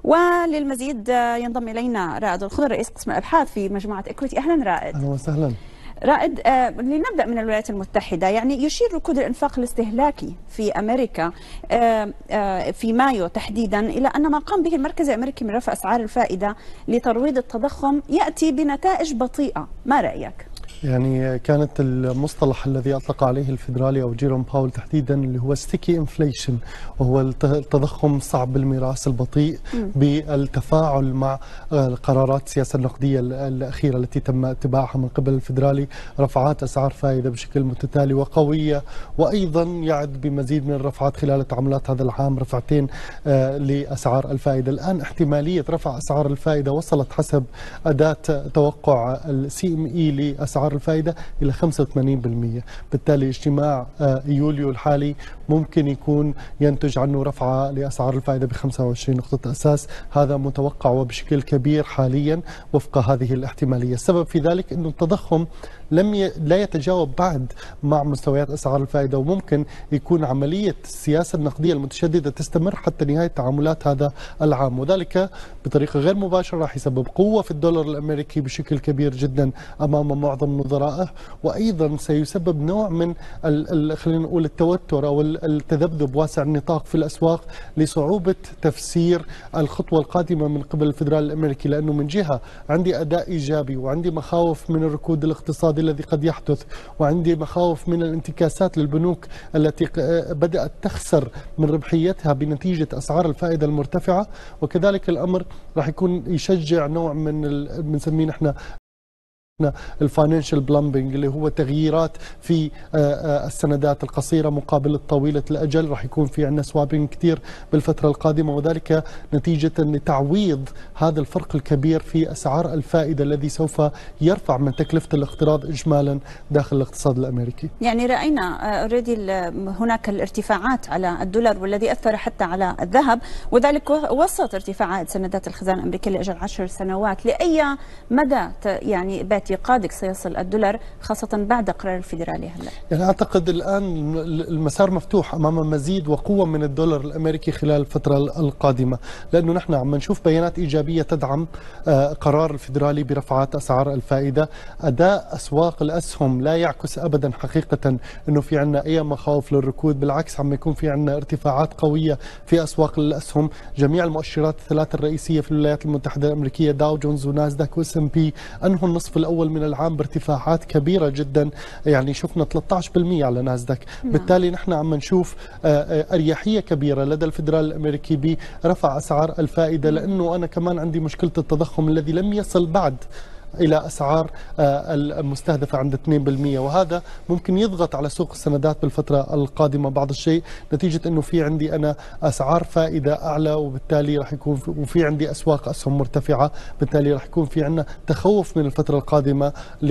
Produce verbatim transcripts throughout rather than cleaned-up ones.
وللمزيد ينضم إلينا رائد الخضر رئيس قسم الأبحاث في مجموعة إكويتي. أهلا رائد. أهلا وسهلا. رائد، آه لنبدأ من الولايات المتحدة. يعني يشير ركود الإنفاق الاستهلاكي في أمريكا آه آه في مايو تحديدا إلى أن ما قام به المركز الأمريكي من رفع أسعار الفائدة لترويض التضخم يأتي بنتائج بطيئة. ما رأيك؟ يعني كانت المصطلح الذي أطلق عليه الفيدرالي أو جيروم باول تحديدا اللي هو ستيكي انفليشن، وهو التضخم صعب المراس البطيء بالتفاعل مع قرارات السياسة النقدية الأخيرة التي تم اتباعها من قبل الفيدرالي، رفعات أسعار فائدة بشكل متتالي وقوية، وأيضا يعد بمزيد من الرفعات خلال تعاملات هذا العام، رفعتين لأسعار الفائدة. الآن احتمالية رفع أسعار الفائدة وصلت حسب أداة توقع السي ام اي لأسعار الفائدة إلى خمسة وثمانين بالمئة، بالتالي اجتماع يوليو الحالي ممكن يكون ينتج عنه رفعة لأسعار الفائدة ب خمسة وعشرين نقطة أساس. هذا متوقع وبشكل كبير حاليا وفق هذه الاحتمالية. السبب في ذلك أنه التضخم لم ي... لا يتجاوب بعد مع مستويات أسعار الفائدة، وممكن يكون عملية السياسة النقدية المتشددة تستمر حتى نهاية تعاملات هذا العام، وذلك بطريقة غير مباشرة راح يسبب قوة في الدولار الأمريكي بشكل كبير جدا أمام معظم نظرائه، وأيضا سيسبب نوع من ال... خلينا نقول التوتر أو التذبذب واسع النطاق في الأسواق لصعوبة تفسير الخطوة القادمة من قبل الفدرالي الأمريكي، لأنه من جهة عندي أداء إيجابي وعندي مخاوف من الركود الاقتصادي الذي قد يحدث، وعندي مخاوف من الانتكاسات للبنوك التي بدأت تخسر من ربحيتها بنتيجة أسعار الفائدة المرتفعة، وكذلك الأمر راح يكون يشجع نوع من بنسميه نحن الفاينانشال بلامبنج، اللي هو تغييرات في السندات القصيره مقابل الطويله الاجل. راح يكون في عندنا سوابين كثير بالفتره القادمه، وذلك نتيجه لتعويض هذا الفرق الكبير في اسعار الفائده الذي سوف يرفع من تكلفه الاقتراض اجمالا داخل الاقتصاد الامريكي. يعني راينا اوريدي هناك الارتفاعات على الدولار والذي اثر حتى على الذهب، وذلك وسط ارتفاعات سندات الخزانه الامريكيه لاجل عشر سنوات. لاي مدى يعني بات اعتقادك سيصل الدولار خاصة بعد قرار الفيدرالي هلا؟ يعني أعتقد الآن المسار مفتوح أمام مزيد وقوة من الدولار الأمريكي خلال الفترة القادمة، لأنه نحن عم نشوف بيانات إيجابية تدعم قرار الفيدرالي برفعات أسعار الفائدة. أداء أسواق الأسهم لا يعكس أبدا حقيقة أنه في عنا أي مخاوف للركود، بالعكس عم يكون في عنا ارتفاعات قوية في أسواق الأسهم. جميع المؤشرات الثلاث الرئيسية في الولايات المتحدة الأمريكية داو جونز وناسداك واس ام بي أنهوا النصف الأول من العام بارتفاعات كبيرة جدا، يعني شفنا ثلاثة عشر بالمئة على ناسداك. نعم. بالتالي نحن عم نشوف أريحية كبيرة لدى الفدرال الأمريكي برفع أسعار الفائدة، لأنه أنا كمان عندي مشكلة التضخم الذي لم يصل بعد إلى أسعار المستهدفة عند اثنين بالمئة، وهذا ممكن يضغط على سوق السندات بالفترة القادمة بعض الشيء، نتيجة أنه في عندي أنا أسعار فائدة أعلى، وبالتالي راح يكون وفي عندي أسواق أسهم مرتفعة، بالتالي راح يكون في عندنا تخوف من الفترة القادمة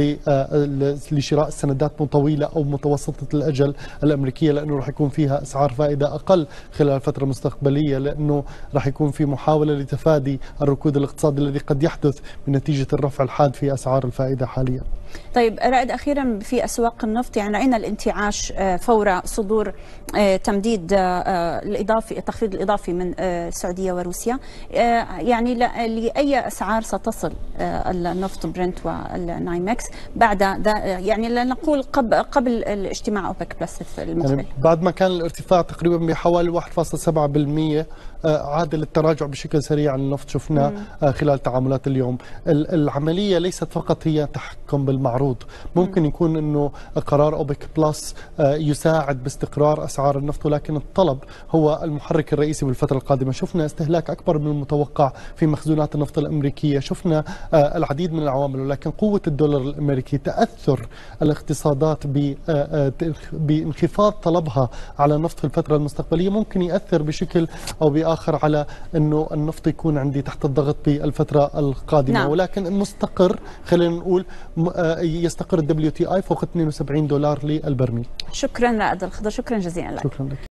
لشراء السندات طويلة أو متوسطة الأجل الأمريكية، لأنه راح يكون فيها أسعار فائدة أقل خلال الفترة المستقبلية، لأنه راح يكون في محاولة لتفادي الركود الاقتصادي الذي قد يحدث بنتيجة الرفع الحاد في أسعار الفائدة حاليا. طيب رائد، أخيرا في أسواق النفط، يعني رأينا الانتعاش فور صدور تمديد الإضافي التخفيض الإضافي من السعودية وروسيا، يعني لأي أسعار ستصل النفط برنت والنايمكس بعد يعني لنقول قبل الاجتماع أوبك بلس المقبل؟ يعني بعد ما كان الارتفاع تقريبا بحوالي واحد فاصلة سبعة بالمئة عاد للتراجع بشكل سريع عن النفط شفناه خلال تعاملات اليوم. العملية ليست فقط هي تحكم بالمعروض، ممكن يكون انه قرار اوبك بلس يساعد باستقرار اسعار النفط، ولكن الطلب هو المحرك الرئيسي بالفترة القادمة. شفنا استهلاك اكبر من المتوقع في مخزونات النفط الامريكية، شفنا العديد من العوامل، ولكن قوة الدولار الامريكي، تأثر الاقتصادات بانخفاض طلبها على النفط في الفترة المستقبلية ممكن يأثر بشكل او بآخر على انه النفط يكون عندي تحت الضغط بالفترة القادمة. نعم. ولكن المستقر خلينا نقول يستقر الدبليو تي اي فوق اثنين وسبعين دولار للبرميل. شكرا رائد الخضر، شكرا جزيلا لك. شكرا لك.